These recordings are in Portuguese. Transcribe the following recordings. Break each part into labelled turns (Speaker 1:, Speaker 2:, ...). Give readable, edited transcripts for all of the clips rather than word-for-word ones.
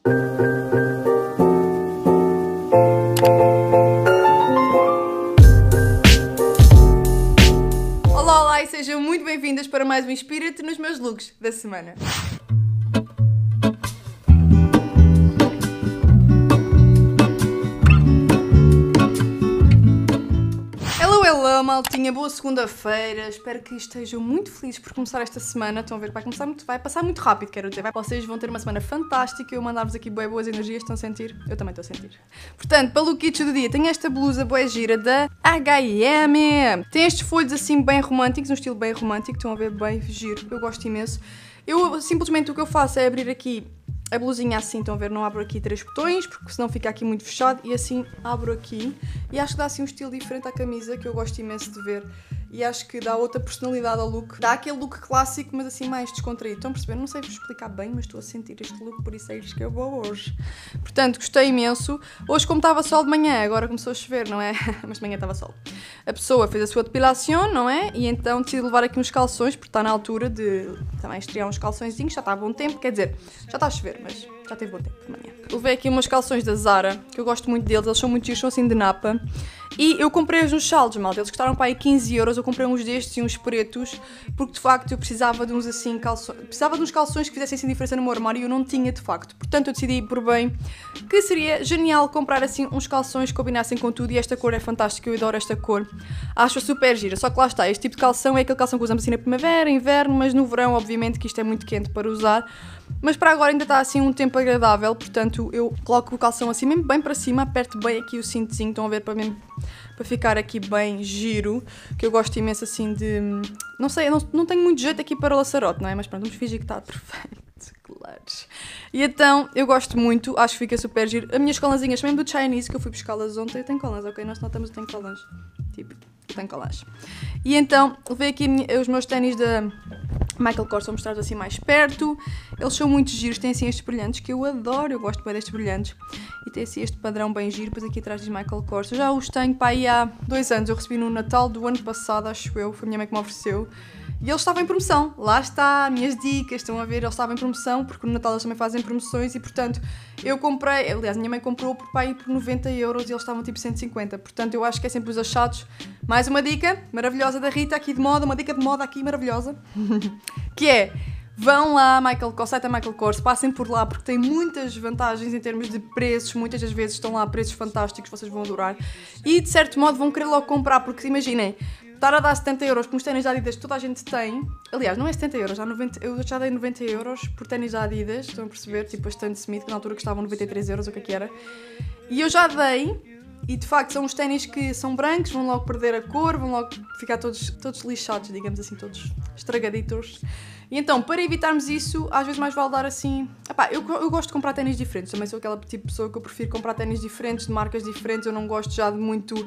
Speaker 1: Olá, olá e sejam muito bem-vindas para mais um Inspira-te nos meus looks da semana. Hello, maltinha, boa segunda-feira, espero que estejam muito felizes por começar esta semana. Estão a ver, vai passar muito rápido, quero dizer, vocês vão ter uma semana fantástica, eu mandar-vos aqui bué boas energias, estão a sentir? Eu também estou a sentir. Portanto, para o look do dia, tenho esta blusa bué gira da H&M, tem estes folhos assim bem românticos, um estilo bem romântico, estão a ver, bem giro, eu gosto imenso. Eu simplesmente o que eu faço é abrir aqui a blusinha assim, estão a ver, não abro aqui 3 botões, porque senão fica aqui muito fechado, e assim abro aqui, e acho que dá assim um estilo diferente à camisa, que eu gosto imenso de ver, e acho que dá outra personalidade ao look. Dá aquele look clássico, mas assim mais descontraído. Estão a perceber? Não sei vos explicar bem, mas estou a sentir este look, por isso é isto que eu vou hoje. Portanto, gostei imenso. Hoje, como estava sol de manhã, agora começou a chover, não é? Mas de manhã estava sol. A pessoa fez a sua depilação, não é? E então decidi levar aqui uns calções, porque está na altura de também estrear uns calçõezinhos, já está a bom tempo, quer dizer, já está a chover, mas já teve bom tempo de manhã. Levei aqui umas calções da Zara, que eu gosto muito deles, eles são muito giros, são assim de napa. E eu comprei-os nos saldos, malta, eles custaram para aí 15 euros, eu comprei uns destes e uns pretos, porque de facto eu precisava de uns assim calções, precisava de uns calções que fizessem assim diferença no meu armário e eu não tinha de facto. Portanto eu decidi por bem que seria genial comprar assim uns calções que combinassem com tudo, e esta cor é fantástica, eu adoro esta cor. Acho super gira, só que lá está, este tipo de calção é aquele calção que usamos assim na primavera, inverno, mas no verão obviamente que isto é muito quente para usar. Mas para agora ainda está assim um tempo agradável, portanto eu coloco o calção assim mesmo bem para cima, aperto bem aqui o cintozinho, estão a ver, para ficar aqui bem giro, que eu gosto imenso assim de... Não sei, não tenho muito jeito aqui para o laçarote, não é? Mas pronto, vamos fingir que está perfeito, claro. E então, eu gosto muito, acho que fica super giro. As minhas colanzinhas, mesmo do Chinese, que eu fui buscá-las ontem, eu tenho colas, ok? Nós notamos que eu tenho colas, tipo, eu tenho colas. E então, levei aqui os meus ténis da Michael Kors, vou mostrar assim mais perto. Eles são muito giros, têm assim estes brilhantes que eu adoro, eu gosto bem destes brilhantes. E tem assim este padrão bem giro, depois aqui atrás diz Michael Kors. Eu já os tenho para aí há 2 anos, eu recebi no Natal do ano passado, acho eu, foi a minha mãe que me ofereceu. E eles estavam em promoção, lá está, minhas dicas, estão a ver, eles estavam em promoção, porque no Natal eles também fazem promoções e portanto eu comprei, aliás, minha mãe comprou por 90 euros e eles estavam tipo 150, portanto eu acho que é sempre os achados. Mais uma dica maravilhosa da Rita aqui de moda, uma dica de moda aqui maravilhosa, que é, vão lá, site da Michael Kors, passem por lá porque tem muitas vantagens em termos de preços, muitas das vezes estão lá preços fantásticos, vocês vão adorar e de certo modo vão querer logo comprar, porque imaginem, estar a dar 70 euros por uns ténis da Adidas que toda a gente tem, aliás, não é 70 euros, eu já dei 90 euros por ténis da Adidas, estão a perceber, tipo a Stan Smith, que na altura custavam 93 euros, o que era, e eu já dei, e de facto são uns ténis que são brancos, vão logo perder a cor, vão logo ficar todos lixados, digamos assim, todos estragaditos. E então, para evitarmos isso, às vezes mais vale dar assim... Epá, eu gosto de comprar ténis diferentes, também sou aquela tipo de pessoa que eu prefiro comprar ténis diferentes, de marcas diferentes, eu não gosto já de muito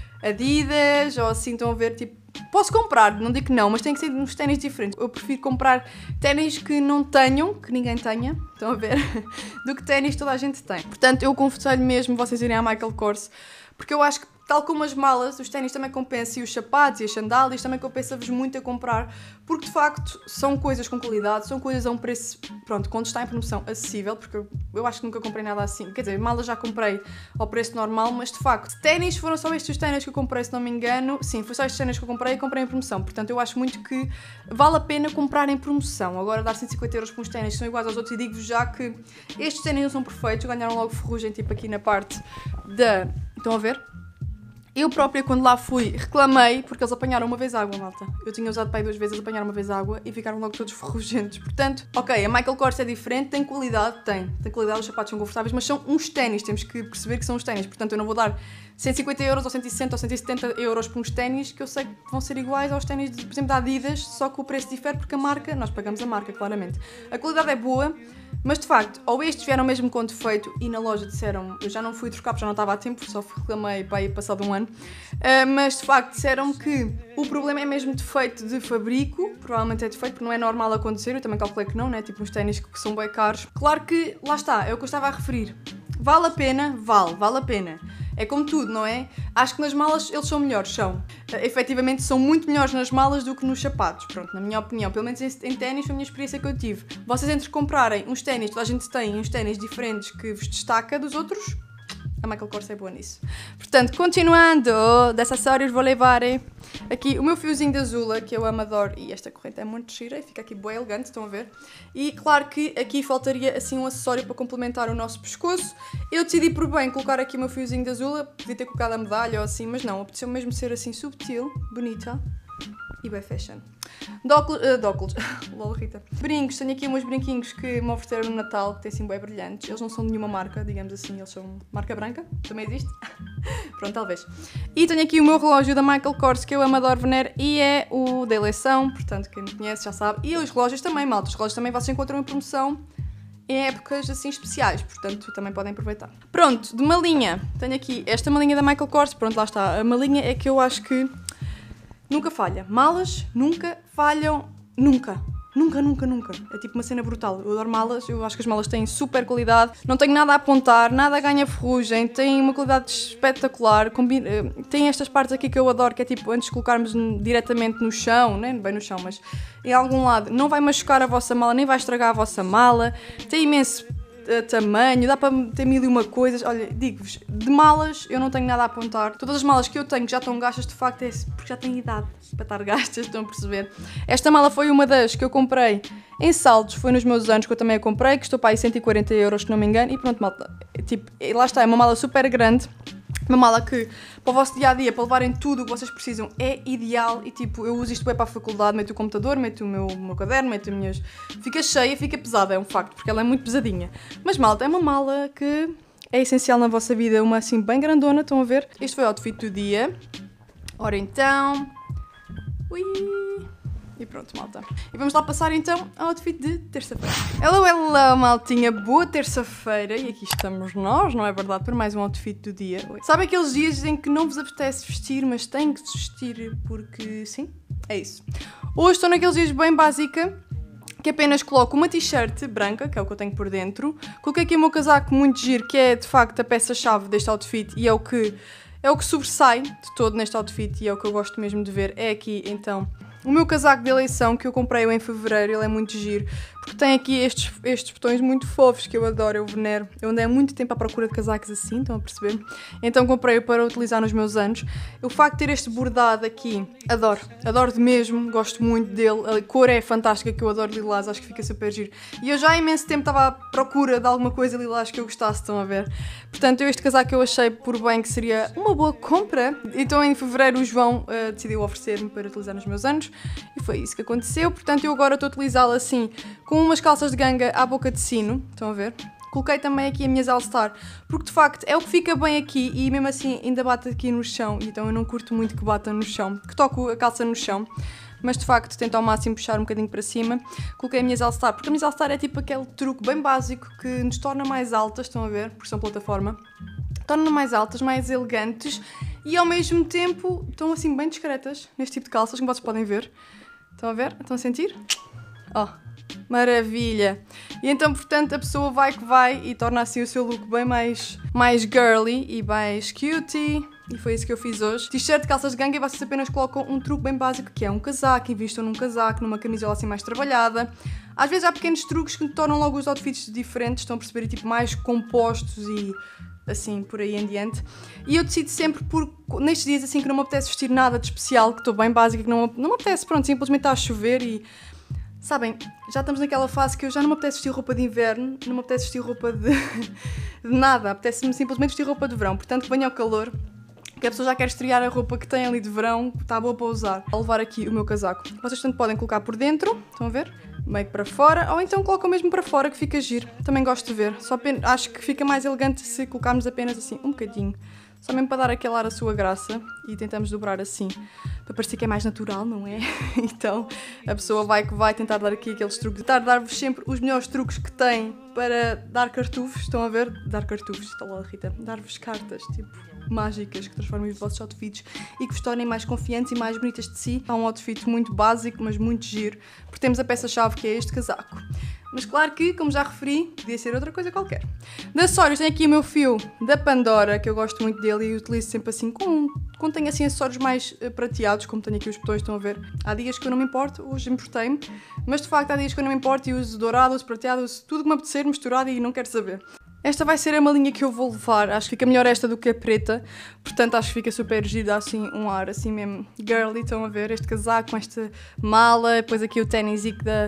Speaker 1: Adidas, ou assim, estão a ver, tipo... Posso comprar, não digo que não, mas tem que ser uns ténis diferentes. Eu prefiro comprar ténis que não tenham, que ninguém tenha, estão a ver, do que ténis que toda a gente tem. Portanto, eu aconselho mesmo vocês irem à Michael Kors, porque eu acho que, tal como as malas, os ténis também compensam, e os sapatos e as sandálias também compensa-vos muito a comprar, porque de facto são coisas com qualidade, são coisas a um preço, pronto, quando está em promoção, acessível, porque eu acho que nunca comprei nada assim, quer dizer, malas já comprei ao preço normal, mas de facto, ténis foram só estes ténis que eu comprei, se não me engano, sim, foi só estes ténis que eu comprei e comprei em promoção, portanto eu acho muito que vale a pena comprar em promoção. Agora dar 150 euros por uns ténis que são iguais aos outros, e digo-vos já que estes ténis não são perfeitos, ganharam logo ferrugem, tipo aqui na parte da... Estão a ver? Eu própria, quando lá fui, reclamei, porque eles apanharam uma vez água, malta. Eu tinha usado para aí 2 vezes, eles apanharam uma vez água e ficaram logo todos ferrugentos. Portanto, ok, a Michael Kors é diferente, tem qualidade, tem qualidade, os sapatos são confortáveis, mas são uns ténis, temos que perceber que são uns ténis. Portanto, eu não vou dar 150 euros ou 160 ou 170 euros por uns ténis que eu sei que vão ser iguais aos ténis, por exemplo, da Adidas, só que o preço difere porque a marca, nós pagamos a marca, claramente. A qualidade é boa, mas de facto, ou estes vieram mesmo com defeito e na loja disseram, eu já não fui trocar porque já não estava a tempo, só reclamei para aí passado 1 ano, mas de facto disseram que o problema é mesmo defeito de fabrico, provavelmente é defeito porque não é normal acontecer, eu também calculei que não, né? Tipo uns ténis que são bem caros. Claro que, lá está, é o que eu estava a referir, vale a pena, vale a pena. É como tudo, não é? Acho que nas malas eles são melhores, são. Efetivamente são muito melhores nas malas do que nos sapatos, pronto, na minha opinião. Pelo menos em ténis foi a minha experiência que eu tive. Vocês entre comprarem uns ténis, toda a gente tem uns ténis diferentes que vos destaca dos outros, a Michael Kors é boa nisso. Portanto, continuando, de acessórios vou levar aqui o meu fiozinho de azul, que eu amo, adoro, e esta corrente é muito gira e fica aqui bem elegante, estão a ver? E claro que aqui faltaria assim um acessório para complementar o nosso pescoço. Eu decidi por bem colocar aqui o meu fiozinho de azul, podia ter colocado a medalha ou assim, mas não, apeteceu mesmo ser assim subtil, bonita e bem fashion. De óculos, lol, Rita. Brincos, tenho aqui uns brinquinhos que me ofereceram no Natal, que têm assim bem brilhantes. Eles não são de nenhuma marca, digamos assim, eles são marca branca, também existe. Pronto, talvez. E tenho aqui o meu relógio da Michael Kors, que eu amo, adoro, venero, e é o da eleição, portanto, quem me conhece já sabe. E os relógios também, malta, os relógios também vocês encontram em promoção em épocas assim especiais, portanto também podem aproveitar. Pronto, de malinha, tenho aqui esta malinha da Michael Kors, pronto, lá está. A malinha é que eu acho que nunca falha. Malas nunca falham, nunca. Nunca, nunca, nunca. É tipo uma cena brutal. Eu adoro malas, eu acho que as malas têm super qualidade, não tenho nada a apontar, nada ganha ferrugem, têm uma qualidade espetacular, tem estas partes aqui que eu adoro, que é tipo, antes de colocarmos diretamente no chão, nem bem no chão, mas em algum lado, não vai machucar a vossa mala, nem vai estragar a vossa mala, tem imenso tamanho, dá para ter mil e uma coisas. Olha, digo-vos, de malas eu não tenho nada a apontar. Todas as malas que eu tenho que já estão gastas, de facto é porque já têm idade para estar gastas, estão a perceber? Esta mala foi uma das que eu comprei em saldos, foi nos meus anos que eu também a comprei, que estou para aí 140 €, se não me engano, e pronto, malta, tipo, lá está, é uma mala super grande. Uma mala que, para o vosso dia-a-dia, para levarem tudo o que vocês precisam, é ideal. E tipo, eu uso isto bem para a faculdade, meto o computador, meto o meu caderno, meto as minhas... Fica cheia, fica pesada, é um facto, porque ela é muito pesadinha. Mas malta, é uma mala que é essencial na vossa vida, uma assim bem grandona, estão a ver? Este foi o outfit do dia. Ora então... Ui... E pronto, malta. E vamos lá passar então ao outfit de terça-feira. Hello, hello, maltinha. Boa terça-feira. E aqui estamos nós, não é verdade? Para mais um outfit do dia. Sabe aqueles dias em que não vos apetece vestir, mas têm que se vestir porque sim? É isso. Hoje estou naqueles dias bem básica, que apenas coloco uma t-shirt branca, que é o que eu tenho por dentro. Coloquei aqui o meu casaco muito giro, que é de facto a peça-chave deste outfit e é o que sobressai de todo neste outfit e é o que eu gosto mesmo de ver. É aqui então o meu casaco de eleição, que eu comprei em fevereiro, ele é muito giro, porque tem aqui estes botões muito fofos que eu adoro, eu venero. Eu andei há muito tempo à procura de casacos assim, estão a perceber? Então comprei-o para utilizar nos meus anos. O facto de ter este bordado aqui, adoro de mesmo, gosto muito dele. A cor é fantástica, que eu adoro lilás, acho que fica super giro. E eu já há imenso tempo estava à procura de alguma coisa lilás que eu gostasse, estão a ver? Portanto, este casaco eu achei por bem que seria uma boa compra. Então em fevereiro o João decidiu oferecer-me para utilizar nos meus anos. E foi isso que aconteceu, portanto eu agora estou a utilizá-lo assim, com umas calças de ganga à boca de sino, estão a ver? Coloquei também aqui as minhas All-Star, porque de facto é o que fica bem aqui e mesmo assim ainda bate aqui no chão, então eu não curto muito que bata no chão, que toco a calça no chão, mas de facto tento ao máximo puxar um bocadinho para cima. Coloquei as minhas All-Star, porque a minhas All-Star é tipo aquele truque bem básico que nos torna mais altas, estão a ver? Porque são plataforma. Torna mais altas, mais elegantes e ao mesmo tempo estão assim bem discretas neste tipo de calças, como vocês podem ver. Estão a ver? Estão a sentir? Oh, maravilha! E então, portanto, a pessoa vai que vai e torna assim o seu look bem mais girly e mais cutie. E foi isso que eu fiz hoje. T-shirt, calças de ganga e vocês apenas colocam um truque bem básico, que é um casaco, investam num casaco, numa camisola assim mais trabalhada. Às vezes há pequenos truques que tornam logo os outfits diferentes, estão a perceber, tipo mais compostos e assim, por aí em diante. E eu decido sempre nestes dias assim que não me apetece vestir nada de especial, que estou bem básica, que não me apetece, pronto, simplesmente está a chover e... Sabem, já estamos naquela fase que eu já não me apetece vestir roupa de inverno, não me apetece vestir roupa de nada, apetece-me simplesmente vestir roupa de verão, portanto que venha ao calor, que a pessoa já quer estrear a roupa que tem ali de verão, que está boa para usar. Vou levar aqui o meu casaco. Vocês tanto podem colocar por dentro, estão a ver? Meio que para fora, ou então colocam mesmo para fora, que fica giro. Também gosto de ver. Acho que fica mais elegante se colocarmos apenas assim, um bocadinho. Só mesmo para dar aquele ar à sua graça e tentamos dobrar assim, para parecer que é mais natural, não é? Então a pessoa vai que vai tentar dar aqui aqueles truques. Tentar dar-vos sempre os melhores truques que tem para dar cartufos, estão a ver? Dar cartufos, está lá, Rita. Dar-vos cartas, tipo, mágicas que transformem os vossos outfits e que vos tornem mais confiantes e mais bonitas de si. Há um outfit muito básico, mas muito giro, porque temos a peça-chave que é este casaco. Mas claro que, como já referi, podia ser outra coisa qualquer. De acessórios, tenho aqui o meu fio da Pandora, que eu gosto muito dele e utilizo sempre assim, quando tenho assim acessórios mais prateados, como tenho aqui os botões, estão a ver. Há dias que eu não me importo, hoje importei-me, mas de facto há dias que eu não me importo e uso dourado, uso prateado, uso tudo que me apetecer, misturado e não quero saber. Esta vai ser a malinha que eu vou levar, acho que fica melhor esta do que a preta, portanto acho que fica super gira, assim, um ar assim mesmo girly, estão a ver, este casaco com esta mala, depois aqui o ténis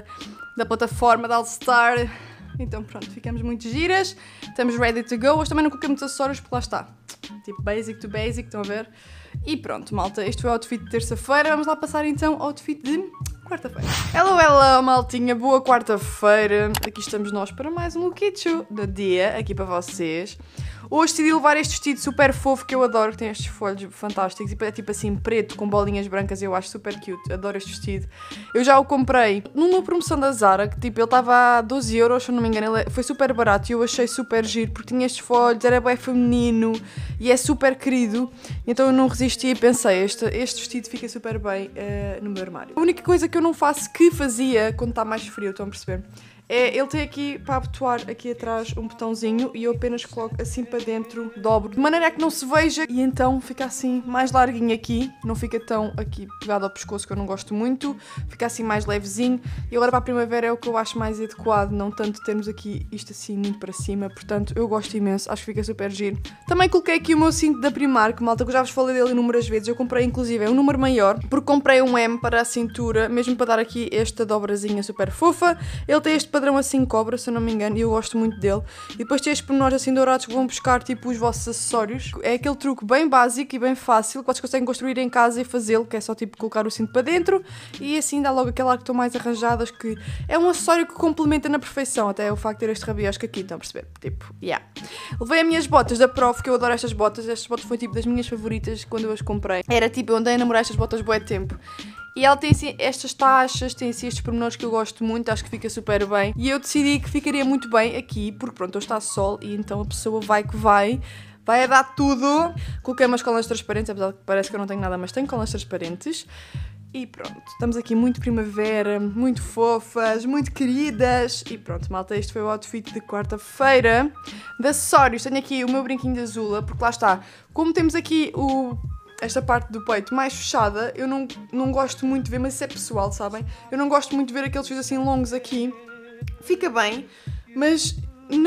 Speaker 1: da plataforma da All Star, então pronto, ficamos muito giras, estamos ready to go, hoje também não coloquei muitos acessórios porque lá está, tipo basic to basic, estão a ver, e pronto malta, este foi o outfit de terça-feira, vamos lá passar então ao outfit de quarta-feira. Hello, hello, maltinha, boa quarta-feira. Aqui estamos nós para mais um lookito do dia, aqui para vocês. Hoje decidi levar este vestido super fofo que eu adoro, que tem estes folhos fantásticos e é tipo assim preto com bolinhas brancas, eu acho super cute, adoro este vestido. Eu já o comprei numa promoção da Zara, que tipo ele estava a 12 euros, se eu não me engano, ele foi super barato e eu achei super giro porque tinha estes folhos, era bem feminino e é super querido, então eu não resisti e pensei, este vestido fica super bem no meu armário. A única coisa que eu não faço que fazia quando está mais frio, estão a perceber? Ele tem aqui para abotoar aqui atrás um botãozinho e eu apenas coloco assim para dentro, dobro, de maneira a que não se veja e então fica assim mais larguinho aqui, não fica tão aqui pegado ao pescoço que eu não gosto muito, fica assim mais levezinho e agora para a primavera é o que eu acho mais adequado, não tanto termos aqui isto assim muito para cima, portanto eu gosto imenso, acho que fica super giro. Também coloquei aqui o meu cinto da Primark, malta, que eu já vos falei dele inúmeras vezes, eu comprei inclusive um número maior, porque comprei um M para a cintura, mesmo para dar aqui esta dobrazinha super fofa, ele tem este padrão assim cobra, se eu não me engano, e eu gosto muito dele. E depois tem estes pormenores assim dourados que vão buscar tipo os vossos acessórios. É aquele truque bem básico e bem fácil que vocês conseguem construir em casa e fazê-lo, que é só tipo colocar o cinto para dentro e assim dá logo aquele ar que estão mais arranjadas, que é um acessório que complementa na perfeição, até o facto de ter este rabiosco aqui, estão a perceber? Tipo, yeah. Levei as minhas botas da Prof, que eu adoro estas botas foi tipo das minhas favoritas quando eu as comprei. Era tipo, eu andei a namorar estas botas bué tempo. E ela tem assim estas taxas, tem assim estes pormenores que eu gosto muito, acho que fica super bem. E eu decidi que ficaria muito bem aqui, porque pronto, hoje está sol e então a pessoa vai que vai a dar tudo. Coloquei umas colas transparentes, apesar de que parece que eu não tenho nada, mas tenho colas transparentes. E pronto, estamos aqui muito primavera, muito fofas, muito queridas. E pronto, malta, este foi o outfit de quarta-feira. De acessórios, tenho aqui o meu brinquinho de azul, porque lá está, como temos aqui esta parte do peito mais fechada, eu não gosto muito de ver, mas isso é pessoal, sabem? Eu não gosto muito de ver aqueles fios assim longos aqui. Fica bem, mas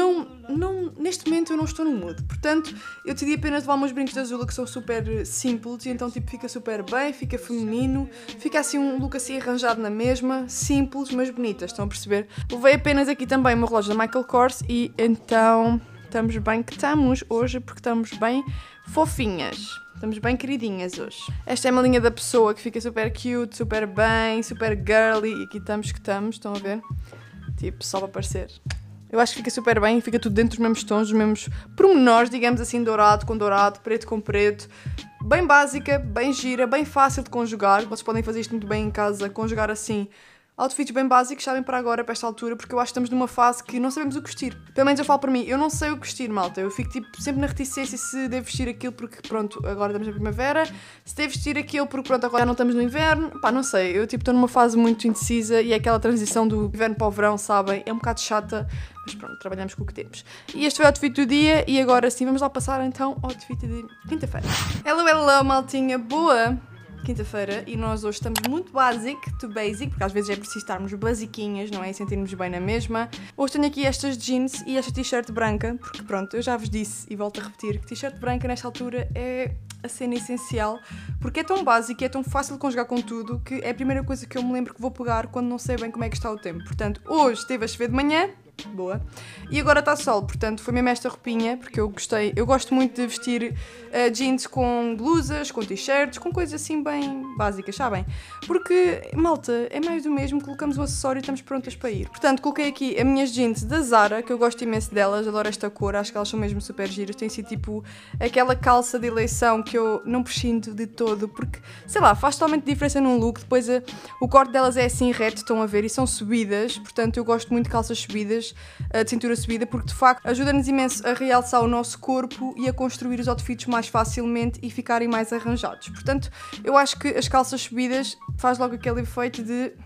Speaker 1: neste momento eu não estou no mood. Portanto, eu decidi apenas levar meus brincos de azul que são super simples e então tipo fica super bem, fica feminino, fica assim um look assim arranjado na mesma, simples, mas bonitas, estão a perceber? Levei apenas aqui também o meu relógio da Michael Kors e então estamos bem que estamos hoje porque estamos bem fofinhas. Estamos bem queridinhas hoje. Esta é uma linha da pessoa que fica super cute, super bem, super girly. E aqui estamos que estamos, estão a ver? Tipo, só para aparecer. Eu acho que fica super bem, fica tudo dentro dos mesmos tons, dos mesmos pormenores, digamos assim, dourado com dourado, preto com preto. Bem básica, bem gira, bem fácil de conjugar. Vocês podem fazer isto muito bem em casa, conjugar assim outfits bem básicos, sabem, para agora, para esta altura, porque eu acho que estamos numa fase que não sabemos o que vestir. Pelo menos eu falo para mim, eu não sei o que vestir, malta. Eu fico tipo sempre na reticência se devo vestir aquilo porque pronto, agora estamos na primavera, se devo vestir aquilo porque pronto, agora já não estamos no inverno. Pá, não sei, eu tipo estou numa fase muito indecisa e é aquela transição do inverno para o verão, sabem? É um bocado chata, mas pronto, trabalhamos com o que temos. E este foi o outfit do dia e agora sim, vamos lá passar então ao outfit de quinta-feira. Hello, hello, maltinha, boa quinta-feira e nós hoje estamos muito basic to basic, porque às vezes é preciso estarmos basiquinhas, não é? E sentirmos bem na mesma. Hoje tenho aqui estas jeans e esta t-shirt branca, porque pronto, eu já vos disse e volto a repetir que t-shirt branca nesta altura é a cena essencial, porque é tão básico e é tão fácil de conjugar com tudo que é a primeira coisa que eu me lembro que vou pegar quando não sei bem como é que está o tempo. Portanto, hoje esteve a chover de manhã, boa, e agora está sol, portanto foi mesmo esta roupinha, porque eu gostei, eu gosto muito de vestir jeans com blusas, com t-shirts, com coisas assim bem básicas, sabem? Porque, malta, é mais do mesmo, colocamos o acessório e estamos prontas para ir. Portanto, coloquei aqui as minhas jeans da Zara, que eu gosto imenso delas, adoro esta cor, acho que elas são mesmo super giras, tem sido tipo aquela calça de eleição que eu não prescindo de todo, porque, sei lá, faz totalmente diferença num look, depois o corte delas é assim reto, estão a ver, e são subidas, portanto eu gosto muito de calças subidas, de cintura subida, porque de facto ajuda-nos imenso a realçar o nosso corpo e a construir os outfits mais facilmente e ficarem mais arranjados. Portanto, eu acho que as calças subidas faz logo aquele efeito de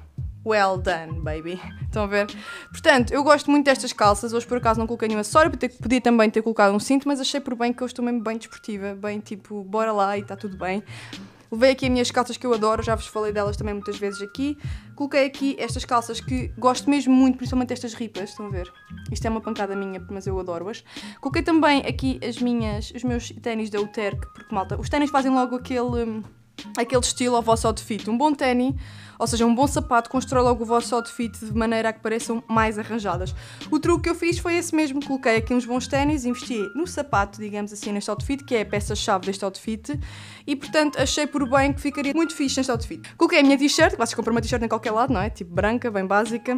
Speaker 1: Well done, baby. Estão a ver? Portanto, eu gosto muito destas calças. Hoje, por acaso, não coloquei nenhum acessório. Podia também ter colocado um cinto, mas achei por bem que eu estou mesmo bem desportiva. Bem, tipo, bora lá e está tudo bem. Levei aqui as minhas calças que eu adoro. Já vos falei delas também muitas vezes aqui. Coloquei aqui estas calças que gosto mesmo muito, principalmente estas ripas. Estão a ver? Isto é uma pancada minha, mas eu adoro-as. Coloquei também aqui os meus ténis da Uterk, porque, malta, os ténis fazem logo aquele estilo ao vosso outfit. Um bom ténis, ou seja, um bom sapato, constrói logo o vosso outfit de maneira a que pareçam mais arranjadas. O truque que eu fiz foi esse mesmo. Coloquei aqui uns bons ténis, investi no sapato, digamos assim, neste outfit, que é a peça-chave deste outfit, e portanto achei por bem que ficaria muito fixe neste outfit. Coloquei a minha t-shirt, vocês compram uma t-shirt em qualquer lado, não é? Tipo branca, bem básica.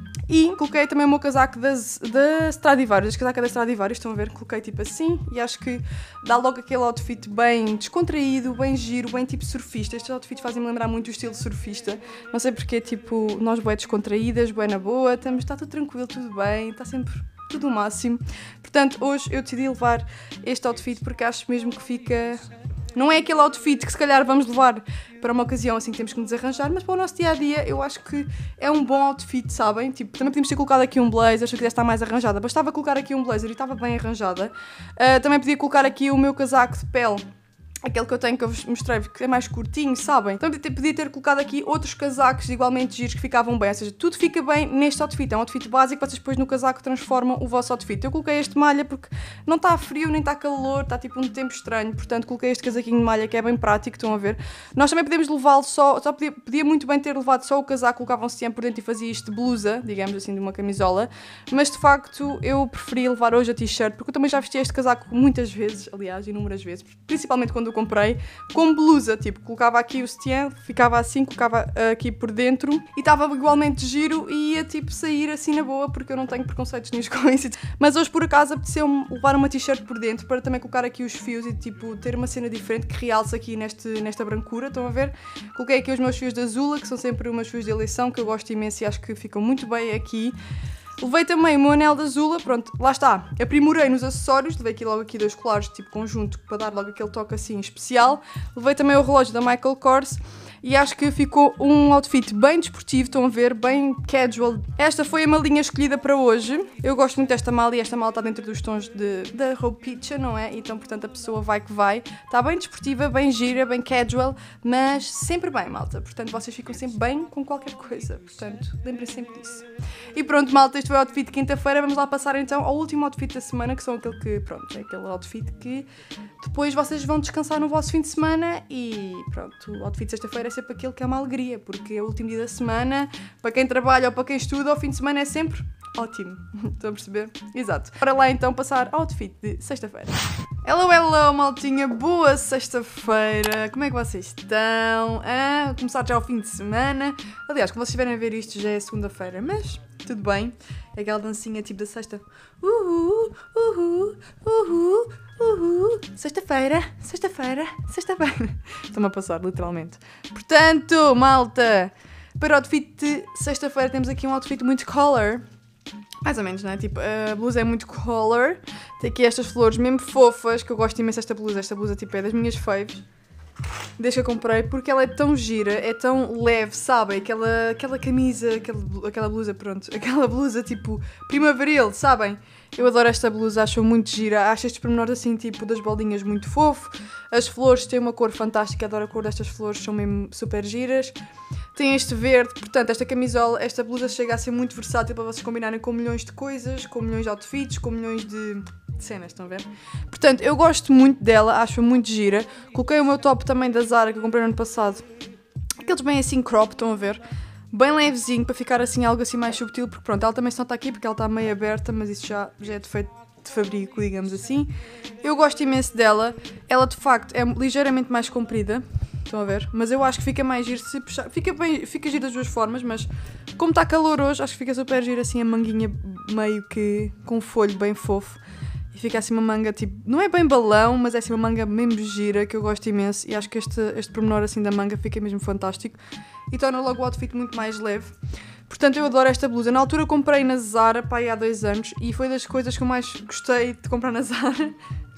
Speaker 1: E coloquei também o meu casaco da Stradivarius, casaca da Stradivarius, estão a ver? Coloquei tipo assim e acho que dá logo aquele outfit bem descontraído, bem giro, bem tipo surfista. Estes outfits fazem-me lembrar muito o estilo surfista. Não sei porque, tipo, nós bué descontraídas, bué na boa, está tudo tranquilo, tudo bem, está sempre tudo o máximo. Portanto, hoje eu decidi levar este outfit porque acho mesmo que fica... Não é aquele outfit que se calhar vamos levar para uma ocasião assim que temos que nos arranjar, mas para o nosso dia-a-dia eu acho que é um bom outfit, sabem? Tipo, também podíamos ter colocado aqui um blazer, se eu quisesse estar mais arranjada. Bastava colocar aqui um blazer e estava bem arranjada. Também podia colocar aqui o meu casaco de pele. Aquele que eu tenho que eu vos mostrei, que é mais curtinho, sabem? Então podia ter colocado aqui outros casacos igualmente giros que ficavam bem. Ou seja, tudo fica bem neste outfit. É um outfit básico, vocês depois no casaco transformam o vosso outfit. Eu coloquei este malha porque não está frio, nem está calor, está tipo um tempo estranho. Portanto, coloquei este casaquinho de malha que é bem prático, estão a ver? Nós também podemos levá-lo podia muito bem ter levado só o casaco, colocavam sempre por dentro e fazia isto de blusa, digamos assim, de uma camisola. Mas de facto, eu preferi levar hoje a t-shirt, porque eu também já vesti este casaco muitas vezes, aliás, inúmeras vezes. Principalmente quando eu comprei, com blusa, tipo, colocava aqui o sutiã, ficava assim, colocava aqui por dentro e estava igualmente giro e ia tipo sair assim na boa, porque eu não tenho preconceitos nenhum com isso. Mas hoje por acaso apeteceu-me levar uma t-shirt por dentro para também colocar aqui os fios e tipo ter uma cena diferente que realça aqui nesta brancura, estão a ver? Coloquei aqui os meus fios de Azula, que são sempre umas fios de eleição que eu gosto imenso e acho que ficam muito bem aqui. Levei também o meu anel de Azula, pronto, lá está, aprimorei nos acessórios, levei aqui logo dois colares tipo conjunto para dar logo aquele toque assim especial. Levei também o relógio da Michael Kors e acho que ficou um outfit bem desportivo, estão a ver, bem casual. Esta foi a malinha escolhida para hoje. Eu gosto muito desta mala e esta mala está dentro dos tons da roupinha, não é? Então, portanto, a pessoa vai que vai. Está bem desportiva, bem gira, bem casual, mas sempre bem, malta. Portanto, vocês ficam sempre bem com qualquer coisa. Portanto, lembrem-se sempre disso. E pronto, malta, este foi o outfit de quinta-feira. Vamos lá passar então ao último outfit da semana, que são aquele que, pronto, é aquele outfit que depois vocês vão descansar no vosso fim de semana e pronto, o outfit de sexta-feira é sempre aquele que é uma alegria, porque é o último dia da semana, para quem trabalha ou para quem estuda, o fim de semana é sempre ótimo. Estão a perceber? Exato. Bora lá então passar ao outfit de sexta-feira. Hello, hello, maltinha, boa sexta-feira, como é que vocês estão? Começar já o fim de semana, aliás, quando vocês estiverem a ver isto já é segunda-feira, mas tudo bem, é aquela dancinha tipo da sexta, sexta-feira, sexta-feira, sexta-feira, estou-me a passar, literalmente. Portanto, malta, para o outfit de sexta-feira temos aqui um outfit muito color. Mais ou menos, não é? Tipo, a blusa é muito color. Tem aqui estas flores mesmo fofas, que eu gosto imenso desta blusa. Esta blusa, tipo, é das minhas faves. Desde que eu comprei, porque ela é tão gira, é tão leve, sabem? Aquela camisa, aquela blusa, pronto. Aquela blusa, tipo, primaveril, sabem? Eu adoro esta blusa, acho muito gira. Acho estes pormenores assim, tipo, das bolinhas muito fofo. As flores têm uma cor fantástica, adoro a cor destas flores, são mesmo super giras. Tem este verde, portanto, esta camisola, esta blusa chega a ser muito versátil para vocês combinarem com milhões de coisas, com milhões de outfits, com milhões de cenas, estão a ver? Portanto, eu gosto muito dela, acho muito gira. Coloquei o meu top também da Zara, que eu comprei no ano passado. Aqueles bem assim crop, estão a ver? Bem levezinho, para ficar assim algo assim mais subtil, porque pronto, ela também só está aqui porque ela está meio aberta, mas isso já é defeito de fabrico, digamos assim. Eu gosto imenso dela, ela de facto é ligeiramente mais comprida, estão a ver? Mas eu acho que fica mais giro se puxar, fica giro das duas formas, mas como está calor hoje, acho que fica super giro assim a manguinha meio que com um folho bem fofo. E fica assim uma manga tipo, não é bem balão, mas é assim uma manga mesmo gira, que eu gosto imenso. E acho que este pormenor assim da manga fica mesmo fantástico. E torna logo o outfit muito mais leve. Portanto, eu adoro esta blusa. Na altura comprei na Zara, pá, há 2 anos. E foi das coisas que eu mais gostei de comprar na Zara.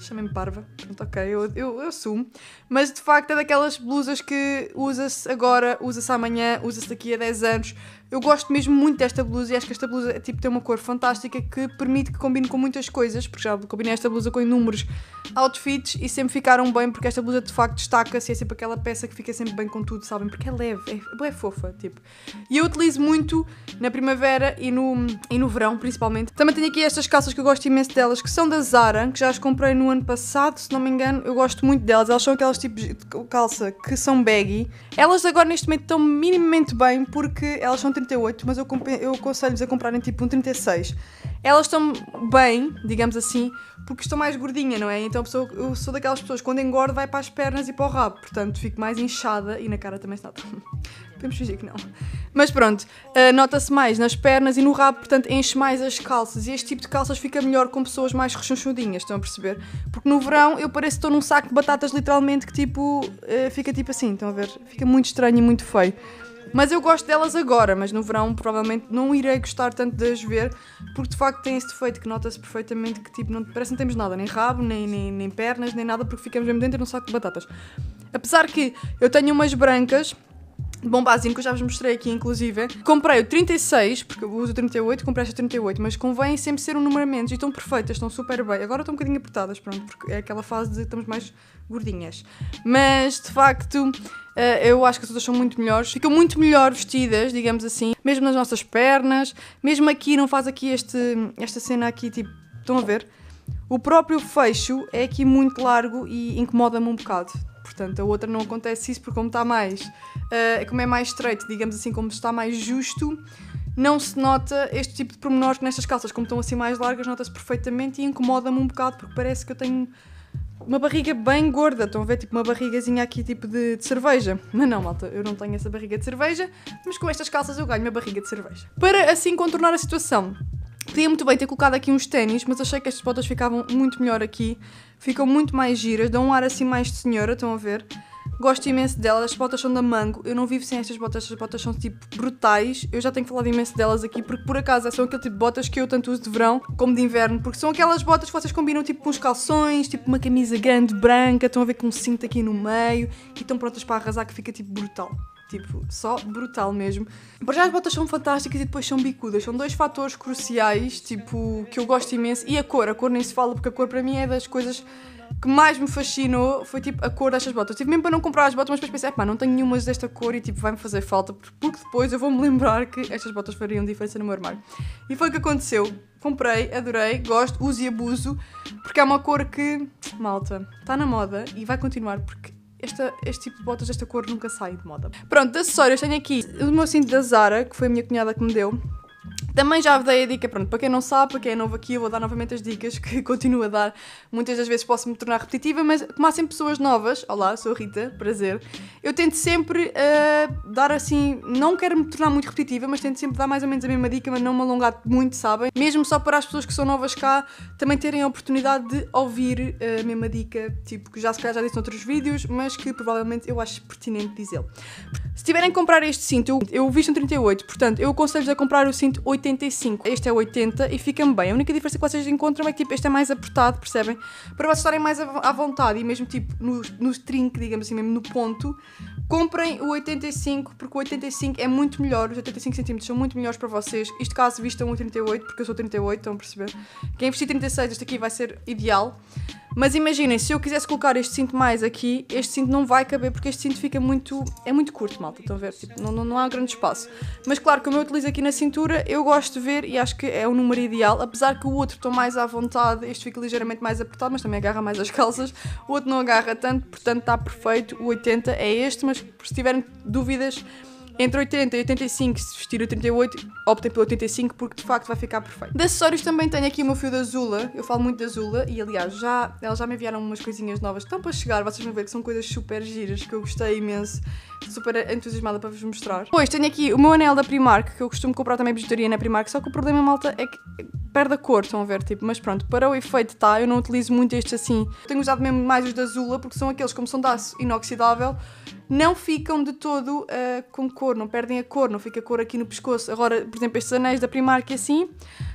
Speaker 1: Chamem-me parva. Pronto, ok, eu assumo. Mas de facto é daquelas blusas que usa-se agora, usa-se amanhã, usa-se daqui a 10 anos. Eu gosto mesmo muito desta blusa e acho que esta blusa tipo, tem uma cor fantástica que permite que combine com muitas coisas, porque já combinei esta blusa com inúmeros outfits e sempre ficaram bem, porque esta blusa de facto destaca-se e é sempre aquela peça que fica sempre bem com tudo, sabem? Porque é leve, é fofa, tipo. E eu utilizo muito na primavera e no verão, principalmente. Também tenho aqui estas calças que eu gosto imenso delas, que são da Zara, que já as comprei no ano passado, se não me engano. Eu gosto muito delas. Elas são aquelas tipos de calça que são baggy. Elas agora neste momento estão minimamente bem, porque elas são 38, mas eu aconselho-vos a comprarem tipo um 36. Elas estão bem, digamos assim, porque estou mais gordinha, não é? Então eu sou daquelas pessoas que quando engordo vai para as pernas e para o rabo, portanto fico mais inchada e na cara também se nota. Podemos fingir que não. Mas pronto, nota-se mais nas pernas e no rabo, portanto enche mais as calças. E este tipo de calças fica melhor com pessoas mais rechonchudinhas, estão a perceber? Porque no verão eu pareço que estou num saco de batatas literalmente que tipo, fica tipo assim, estão a ver? Fica muito estranho e muito feio. Mas eu gosto delas agora, mas no verão provavelmente não irei gostar tanto de as ver, porque de facto tem esse defeito que nota-se perfeitamente que tipo, parece que não temos nada, nem rabo, nem pernas, nem nada, porque ficamos mesmo dentro de um saco de batatas. Apesar que eu tenho umas brancas, de Bombazino, que eu já vos mostrei aqui inclusive. Comprei o 36, porque eu uso o 38, comprei esta 38, mas convém sempre ser um número a menos e estão perfeitas, estão super bem. Agora estão um bocadinho apertadas, pronto, porque é aquela fase de estamos mais gordinhas. Mas, de facto, eu acho que as outras são muito melhores. Ficam muito melhor vestidas, digamos assim, mesmo nas nossas pernas, mesmo aqui, não faz aqui esta cena aqui, tipo, estão a ver? O próprio fecho é aqui muito largo e incomoda-me um bocado. Portanto, a outra não acontece isso porque como está mais, como é mais estreito, digamos assim, como está mais justo, não se nota este tipo de pormenores que nestas calças, como estão assim mais largas, nota-se perfeitamente e incomoda-me um bocado porque parece que eu tenho uma barriga bem gorda. Estão a ver, tipo uma barrigazinha aqui tipo de cerveja. Mas não, malta, eu não tenho essa barriga de cerveja, mas com estas calças eu ganho uma barriga de cerveja. Para assim contornar a situação, podia muito bem ter colocado aqui uns ténis, mas achei que estas botas ficavam muito melhor aqui. Ficam muito mais giras, dão um ar assim mais de senhora, estão a ver? Gosto imenso delas, as botas são da Mango, eu não vivo sem estas botas são tipo brutais. Eu já tenho falado imenso delas aqui, porque por acaso são aquele tipo de botas que eu tanto uso de verão como de inverno, porque são aquelas botas que vocês combinam tipo com uns calções, tipo uma camisa grande, branca, estão a ver com um cinto aqui no meio e estão prontas para arrasar, que fica tipo brutal. Tipo, só brutal mesmo. Para já as botas são fantásticas e depois são bicudas. São dois fatores cruciais, tipo, que eu gosto imenso. E a cor nem se fala, porque a cor para mim é das coisas que mais me fascinou. Foi tipo a cor destas botas. Tive mesmo para não comprar as botas, mas depois pensei, não tenho nenhumas desta cor e tipo, vai-me fazer falta, porque depois eu vou-me lembrar que estas botas fariam diferença no meu armário. E foi o que aconteceu. Comprei, adorei, gosto, uso e abuso, porque é uma cor que, malta, está na moda e vai continuar, porque este tipo de botas desta cor nunca sai de moda. Pronto, de acessórios tenho aqui o meu cinto da Zara, que foi a minha cunhada que me deu. Também já vos dei a dica, pronto, para quem não sabe, para quem é novo aqui, eu vou dar novamente as dicas que continuo a dar. Muitas das vezes posso me tornar repetitiva, mas como há sempre pessoas novas, olá, sou a Rita, prazer, eu tento sempre dar assim, não quero me tornar muito repetitiva, mas tento sempre dar mais ou menos a mesma dica, mas não me alongar muito, sabem? Mesmo só para as pessoas que são novas cá, também terem a oportunidade de ouvir a mesma dica, tipo, que já se calhar já disse noutros vídeos, mas que provavelmente eu acho pertinente dizê-lo. Se tiverem que comprar este cinto, eu visto um 38, portanto, eu aconselho-vos a comprar o cinto 85. Este é 80 e fica-me bem. A única diferença que vocês encontram é que tipo, este é mais apertado, percebem? Para vocês estarem mais à vontade e mesmo tipo no trinque, digamos assim, mesmo no ponto, comprem o 85, porque o 85 é muito melhor. Os 85 cm são muito melhores para vocês. Isto caso vistam o 38, porque eu sou 38, estão a perceber? Quem vestir 36, este aqui vai ser ideal. Mas imaginem, se eu quisesse colocar este cinto mais aqui, este cinto não vai caber, porque este cinto fica muito curto, malta, estão a ver? Tipo, não há grande espaço. Mas claro, como eu utilizo aqui na cintura, eu gosto de ver e acho que é o número ideal, apesar que o outro estou mais à vontade, este fica ligeiramente mais apertado, mas também agarra mais as calças, o outro não agarra tanto, portanto está perfeito, o 80 é este, mas se tiverem dúvidas, entre 80 e 85, se vestir o 38, optem pelo 85 porque de facto vai ficar perfeito. De acessórios também tenho aqui o meu fio da Zula, eu falo muito da Zula e aliás, elas já me enviaram umas coisinhas novas que estão para chegar, vocês vão ver que são coisas super giras que eu gostei imenso, estou super entusiasmada para vos mostrar. Depois tenho aqui o meu anel da Primark, que eu costumo comprar também bijuteria na Primark, só que o problema, malta, é que perde a cor, estão a ver, tipo, mas pronto, para o efeito tá, eu não utilizo muito estes assim. Tenho usado mesmo mais os da Zula, porque são aqueles, como são de aço inoxidável, não ficam de todo com cor, não perdem a cor, não fica cor aqui no pescoço. Agora, por exemplo, estes anéis da Primark assim,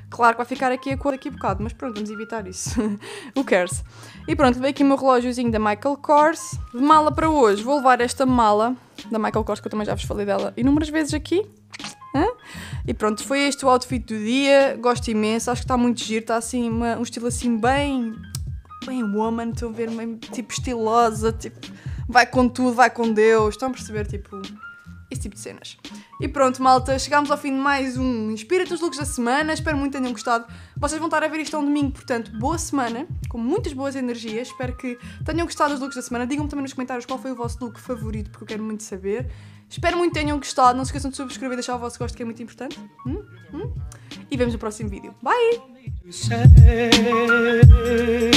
Speaker 1: Claro que vai ficar aqui a cor daqui a bocado, mas pronto, vamos evitar isso. Who cares? E pronto, veio aqui o meu relógiozinho da Michael Kors. De mala para hoje, vou levar esta mala da Michael Kors, que eu também já vos falei dela inúmeras vezes aqui. E pronto, foi este o outfit do dia. Gosto imenso, acho que está muito giro. Está assim, um estilo assim bem woman, estão a ver, meio tipo estilosa, tipo, vai com tudo, vai com Deus. Estão a perceber, tipo, esse tipo de cenas. E pronto, malta, chegámos ao fim de mais um Inspira-te os looks da semana. Espero muito que tenham gostado. Vocês vão estar a ver isto a um domingo, portanto, boa semana, com muitas boas energias. Espero que tenham gostado dos looks da semana. Digam-me também nos comentários qual foi o vosso look favorito, porque eu quero muito saber. Espero muito que tenham gostado. Não se esqueçam de subscrever e deixar o vosso gosto, que é muito importante. E vemos no próximo vídeo. Bye!